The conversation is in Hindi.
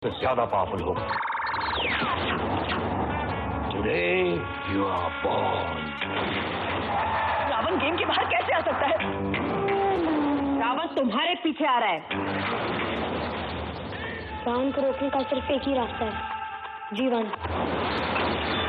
तो ज्यादा पावरफुल होगा। Today you are born. Ravan game के बाहर कैसे आ सकता है? रावण तुम्हारे पीछे आ रहा है। रावण को रोकने का सिर्फ एक ही रास्ता है, जीवन।